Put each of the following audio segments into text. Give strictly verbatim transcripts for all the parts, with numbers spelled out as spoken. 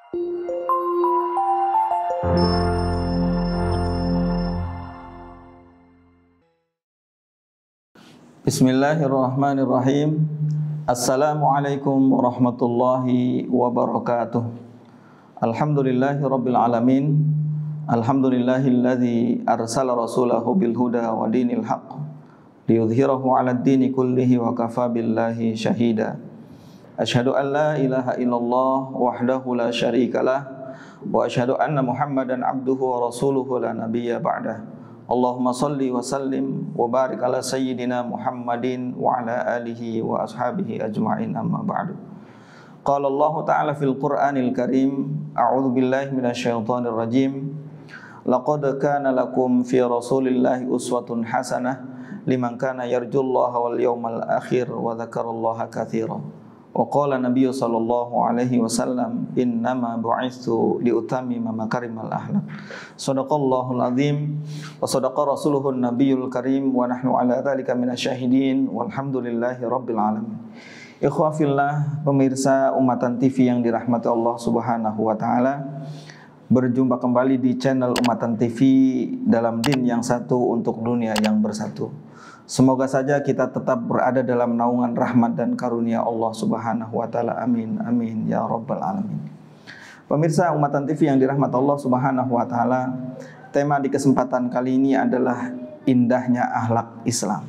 Bismillahirrahmanirrahim. Assalamualaikum warahmatullahi wabarakatuh. Alhamdulillahi rabbil alamin. Alhamdulillahilladzi arsala rasulahu bil huda wa dinil haqq liyudhhirahu 'alad dini kullihi wa kafa billahi syahida. Asyhadu an la ilaha illallah wahdahu la syarikalah wa asyhadu anna Muhammadan abduhu wa rasuluhu la nabiyya ba'dah. Allahumma salli wa sallim wa barik ala sayyidina Muhammadin wa ala alihi wa ashabihi ajma'in, amma ba'du. Qala Allah ta'ala fil Qur'anil Karim, a'udzu billahi minasyaitonir rajim. Laqad kana lakum fi Rasulillahi uswatun hasanah liman kana yarjullaha wal yawmal akhir wa dzakarallaha katsiran. Wa qala Nabiy sallallahu alaihi wasallam, innama bu'itsu liutammima makarimal akhlaq. Shadaqallahul azim wa shadaqa rasuluhun nabiyul karim wa nahnu ala dzalika minasyahidin walhamdulillahi rabbil alamin. Ikhwah fillah, pemirsa Umatan T V yang dirahmati Allah Subhanahu wa taala, berjumpa kembali di channel Umatan T V dalam din yang satu untuk dunia yang bersatu. Semoga saja kita tetap berada dalam naungan rahmat dan karunia Allah Subhanahu wa taala. Amin amin ya rabbal alamin. Pemirsa Umatan T V yang dirahmati Allah Subhanahu wa taala, tema di kesempatan kali ini adalah indahnya akhlak Islam.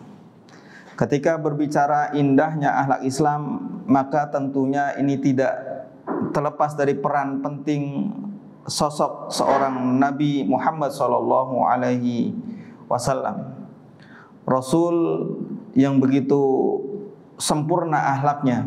Ketika berbicara indahnya akhlak Islam, maka tentunya ini tidak terlepas dari peran penting sosok seorang Nabi Muhammad sallallahu alaihi wasallam. Rasul yang begitu sempurna akhlaknya,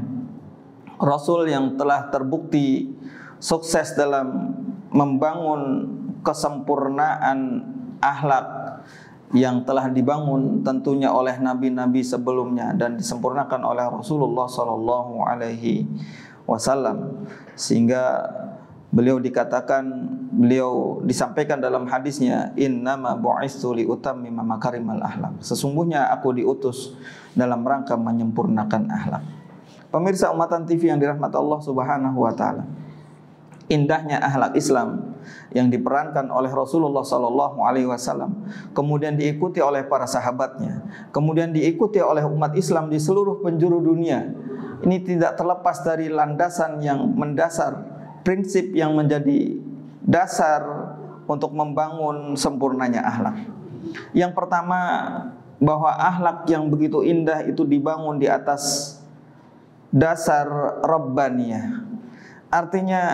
Rasul yang telah terbukti sukses dalam membangun kesempurnaan akhlak yang telah dibangun tentunya oleh nabi-nabi sebelumnya dan disempurnakan oleh Rasulullah sallallahu alaihi wasallam, sehingga beliau dikatakan, beliau disampaikan dalam hadisnya, innama bu'itsu liutammima makarimal akhlaq. Sesungguhnya aku diutus dalam rangka menyempurnakan akhlak. Pemirsa Umatan T V yang dirahmati Allah Subhanahu wa taala, indahnya akhlak Islam yang diperankan oleh Rasulullah sallallahu alaihi wasallam, kemudian diikuti oleh para sahabatnya, kemudian diikuti oleh umat Islam di seluruh penjuru dunia. Ini tidak terlepas dari landasan yang mendasar, prinsip yang menjadi dasar untuk membangun sempurnanya akhlak. Yang pertama, bahwa akhlak yang begitu indah itu dibangun di atas dasar rabbaniyah. Artinya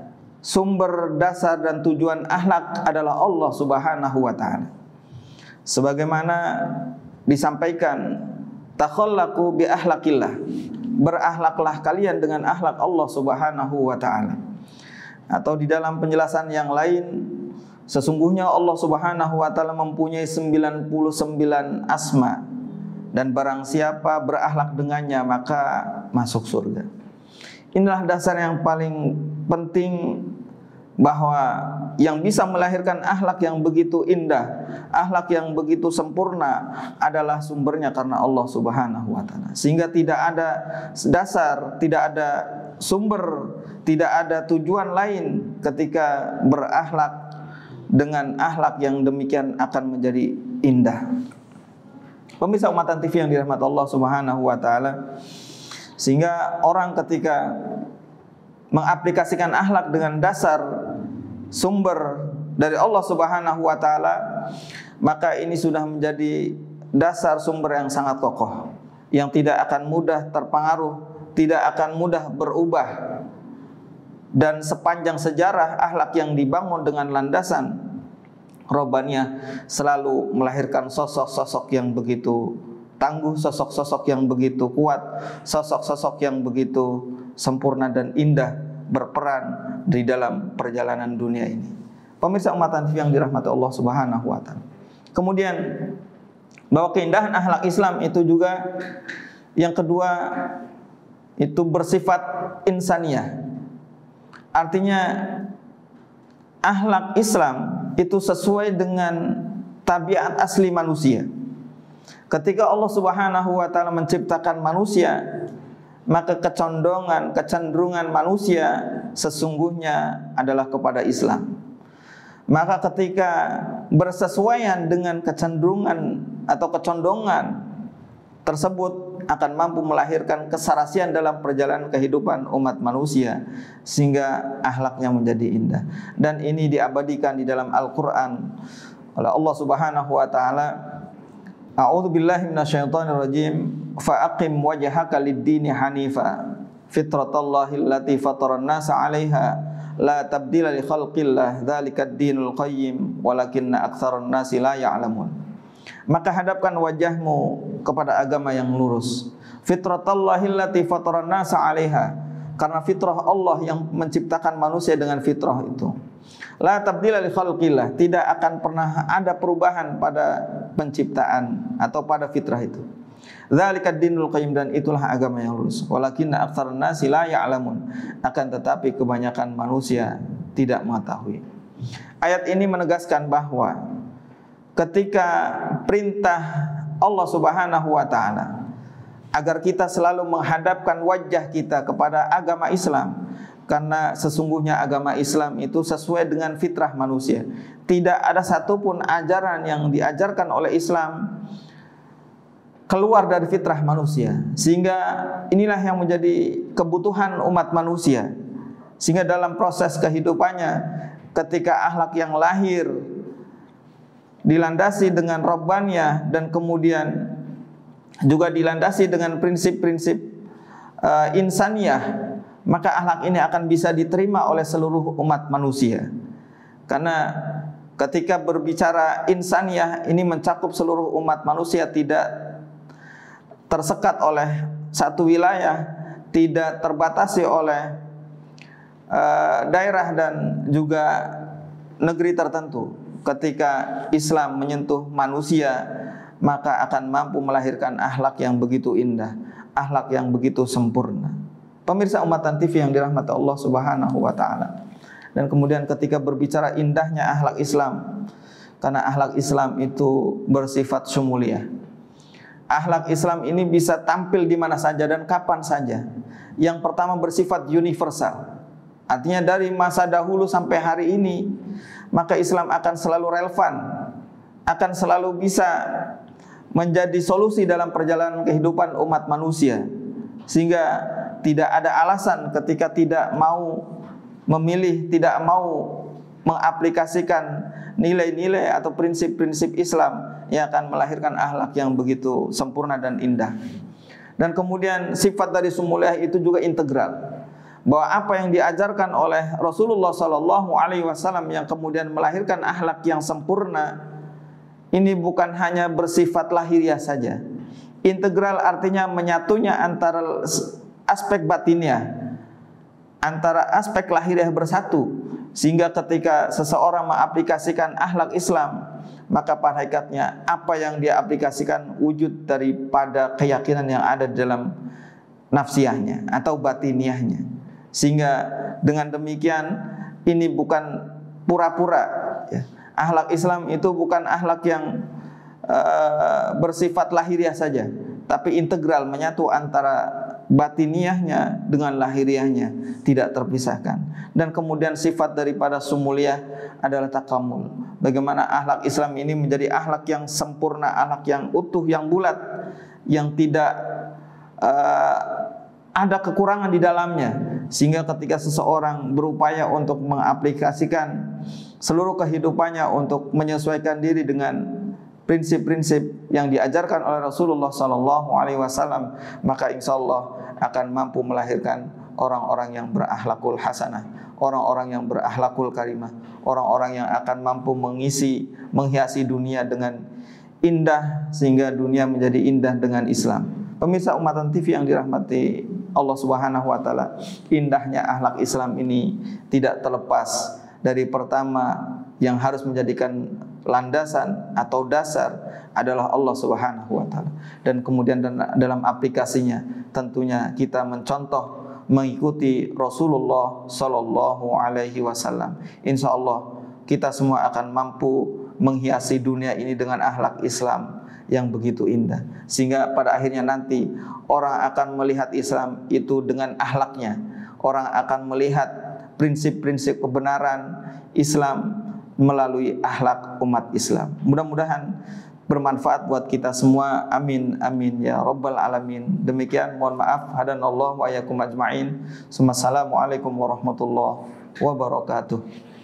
sumber dasar dan tujuan akhlak adalah Allah Subhanahu wa taala. Sebagaimana disampaikan, takhallaqu bi akhlaqillah. Berakhlaklah kalian dengan akhlak Allah Subhanahu wa taala. Atau di dalam penjelasan yang lain, sesungguhnya Allah Subhanahu wa taala mempunyai sembilan puluh sembilan asma, dan barang siapa berakhlak dengannya maka masuk surga. Inilah dasar yang paling penting, bahwa yang bisa melahirkan akhlak yang begitu indah, akhlak yang begitu sempurna adalah sumbernya karena Allah Subhanahu wa taala. Sehingga tidak ada dasar, tidak ada sumber, tidak ada tujuan lain ketika berakhlak dengan akhlak yang demikian akan menjadi indah. Pemirsa Umatan T V yang dirahmati Allah Subhanahu wa taala, sehingga orang ketika mengaplikasikan akhlak dengan dasar sumber dari Allah Subhanahu wa taala, maka ini sudah menjadi dasar sumber yang sangat kokoh, yang tidak akan mudah terpengaruh, tidak akan mudah berubah. Dan sepanjang sejarah akhlak yang dibangun dengan landasan Rabbaniyah selalu melahirkan sosok-sosok yang begitu tangguh, sosok-sosok yang begitu kuat, sosok-sosok yang begitu sempurna dan indah berperan di dalam perjalanan dunia ini. Pemirsa Umatan T V yang dirahmati Allah Subhanahu wa taala. Kemudian bahwa keindahan akhlak Islam itu juga yang kedua itu bersifat insaniyah. Artinya akhlak Islam itu sesuai dengan tabiat asli manusia. Ketika Allah Subhanahu wa taala menciptakan manusia, maka kecondongan, kecenderungan manusia sesungguhnya adalah kepada Islam. Maka ketika bersesuaian dengan kecenderungan atau kecondongan tersebut akan mampu melahirkan kesarasian dalam perjalanan kehidupan umat manusia sehingga akhlaknya menjadi indah. Dan ini diabadikan di dalam Al-Qur'an oleh Allah Subhanahu wa taala. A'udzu billahi minasyaitonir rajim. Fa'aqim wajhaka lid-dini hanifa fitratallahi allati fataran nasa 'alaiha la tabdila li khalqillah dzalikad dinul qayyim walakinna aktsaran nasi la ya'lamun. Maka hadapkan wajahmu kepada agama yang lurus. Fitratallahi allati fataran nasa 'alaiha, karena fitrah Allah yang menciptakan manusia dengan fitrah itu. La tabdila li khalqillah, tidak akan pernah ada perubahan pada penciptaan atau pada fitrah itu. Dzalikad dinul qayyim, dan itulah agama yang lurus. Walakinna aktsarun nasi la ya'lamun, akan tetapi kebanyakan manusia tidak mengetahui. Ayat ini menegaskan bahwa ketika perintah Allah Subhanahu wa taala agar kita selalu menghadapkan wajah kita kepada agama Islam, karena sesungguhnya agama Islam itu sesuai dengan fitrah manusia. Tidak ada satupun ajaran yang diajarkan oleh Islam keluar dari fitrah manusia. Sehingga inilah yang menjadi kebutuhan umat manusia. Sehingga dalam proses kehidupannya, ketika akhlak yang lahir dilandasi dengan Rabbaniyah dan kemudian juga dilandasi dengan prinsip-prinsip uh, insaniyah, maka akhlak ini akan bisa diterima oleh seluruh umat manusia. Karena ketika berbicara insaniyah ini mencakup seluruh umat manusia, tidak tersekat oleh satu wilayah, tidak terbatasi oleh uh, daerah dan juga negeri tertentu. Ketika Islam menyentuh manusia, maka akan mampu melahirkan akhlak yang begitu indah, akhlak yang begitu sempurna. Pemirsa Ummatan T V yang dirahmati Allah Subhanahu wa taala. Dan kemudian ketika berbicara indahnya akhlak Islam, karena akhlak Islam itu bersifat syumuliyah. Akhlak Islam ini bisa tampil di mana saja dan kapan saja. Yang pertama bersifat universal. Artinya dari masa dahulu sampai hari ini, maka Islam akan selalu relevan, akan selalu bisa menjadi solusi dalam perjalanan kehidupan umat manusia. Sehingga tidak ada alasan ketika tidak mau memilih, tidak mau mengaplikasikan nilai-nilai atau prinsip-prinsip Islam yang akan melahirkan akhlak yang begitu sempurna dan indah. Dan kemudian sifat dari sumuliyah itu juga integral, bahwa apa yang diajarkan oleh Rasulullah Sallallahu Alaihi Wasallam yang kemudian melahirkan akhlak yang sempurna ini bukan hanya bersifat lahiriah saja. Integral artinya menyatunya antara aspek batinnya, antara aspek lahiriah bersatu, sehingga ketika seseorang mengaplikasikan akhlak Islam, maka pada hakikatnya apa yang dia aplikasikan wujud daripada keyakinan yang ada di dalam nafsiyahnya atau batiniahnya. Sehingga dengan demikian ini bukan pura-pura, ya. Akhlak Islam itu bukan akhlak yang uh, bersifat lahiriah saja, tapi integral, menyatu antara batiniahnya dengan lahiriahnya, tidak terpisahkan. Dan kemudian sifat daripada sumuliyah adalah takamul. Bagaimana akhlak Islam ini menjadi akhlak yang sempurna, akhlak yang utuh, yang bulat, yang tidak uh, ada kekurangan di dalamnya. Sehingga ketika seseorang berupaya untuk mengaplikasikan seluruh kehidupannya untuk menyesuaikan diri dengan prinsip-prinsip yang diajarkan oleh Rasulullah Sallallahu Alaihi Wasallam, maka insya Allah akan mampu melahirkan orang-orang yang berakhlakul hasanah, orang-orang yang berakhlakul karimah, orang-orang yang akan mampu mengisi, menghiasi dunia dengan indah sehingga dunia menjadi indah dengan Islam. Pemirsa Ummatan T V yang dirahmati Allah Subhanahu wa taala, indahnya akhlak Islam ini tidak terlepas dari pertama yang harus menjadikan landasan atau dasar adalah Allah Subhanahu wa taala. Dan kemudian dalam aplikasinya tentunya kita mencontoh mengikuti Rasulullah sallallahu alaihi wasallam. Insyaallah kita semua akan mampu menghiasi dunia ini dengan akhlak Islam yang begitu indah, sehingga pada akhirnya nanti orang akan melihat Islam itu dengan akhlaknya, orang akan melihat prinsip-prinsip kebenaran Islam melalui akhlak umat Islam. Mudah-mudahan bermanfaat buat kita semua. Amin amin ya rabbal alamin. Demikian, mohon maaf, hadanallahu wa iyyakum ajmain. Assalamualaikum warahmatullahi wabarakatuh.